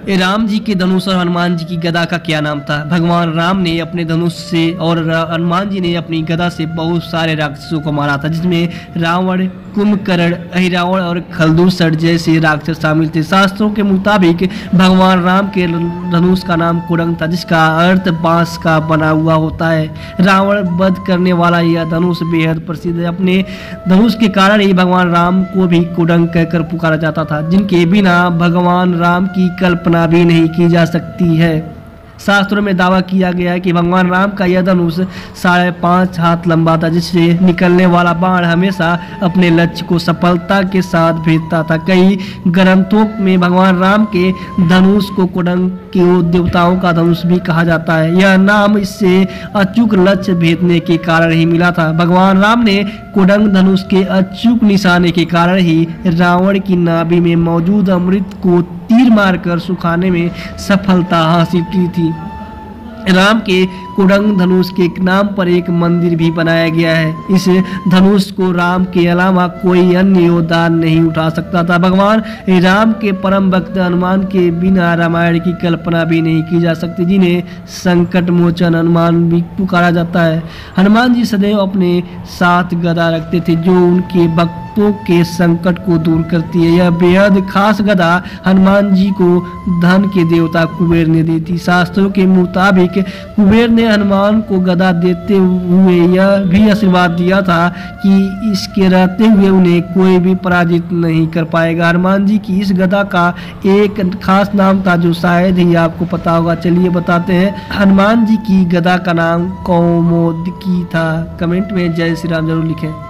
राम जी के धनुष और हनुमान जी की गदा का क्या नाम था? भगवान राम ने अपने धनुष से और हनुमान जी ने अपनी गदा से बहुत सारे राक्षसों को मारा था, जिसमें रावण, कुंभकर्ण, अहिरावण और खलदूसर जैसे राक्षस शामिल थे। शास्त्रों के मुताबिक भगवान राम के धनुष का नाम कुडंग था, जिसका अर्थ बांस का बना हुआ होता है। रावण वध करने वाला यह धनुष बेहद प्रसिद्ध है। अपने धनुष के कारण ही भगवान राम को भी कुडंग कहकर पुकारा जाता था, जिनके बिना भगवान राम की कल्पना भी नहीं की जा सकती है। शास्त्रों में दावा किया गया है कि भगवान राम का यह धनुष 5.5 हाथ लंबा था, जिससे निकलने वाला बाण हमेशा अपने लक्ष्य को सफलता के साथ भेजता था। कई ग्रंथों में भगवान राम के धनुष को कुडंग के देवताओं का धनुष भी कहा जाता है। यह नाम इससे अचूक लक्ष्य भेजने के कारण ही मिला था। भगवान राम ने कुडंग धनुष के अचूक निशाने के कारण ही रावण की नाभि में मौजूद अमृत को तीर मारकर सुखाने में सफलता हासिल की थी। राम के कुडंग धनुष के नाम पर एक मंदिर भी बनाया गया है। इस धनुष को राम के अलावा कोई अन्य योद्धा नहीं उठा सकता था। भगवान राम के परम भक्त हनुमान के बिना रामायण की कल्पना भी नहीं की जा सकती, जिन्हें संकट मोचन हनुमान भी पुकारा जाता है। हनुमान जी सदैव अपने साथ गदा रखते थे, जो उनके भक्तों के संकट को दूर करती है। यह बेहद खास गदा हनुमान जी को धन के देवता कुबेर ने दी थी। शास्त्रों के मुताबिक कुबेर ने हनुमान को गदा देते हुए यह भी आशीर्वाद दिया था कि इसके रहते हुए उन्हें कोई भी पराजित नहीं कर पाएगा। हनुमान जी की इस गदा का एक खास नाम था, जो शायद ही आपको पता होगा। चलिए बताते हैं। हनुमान जी की गदा का नाम कौमुदकी था। कमेंट में जय श्री राम जरूर लिखें।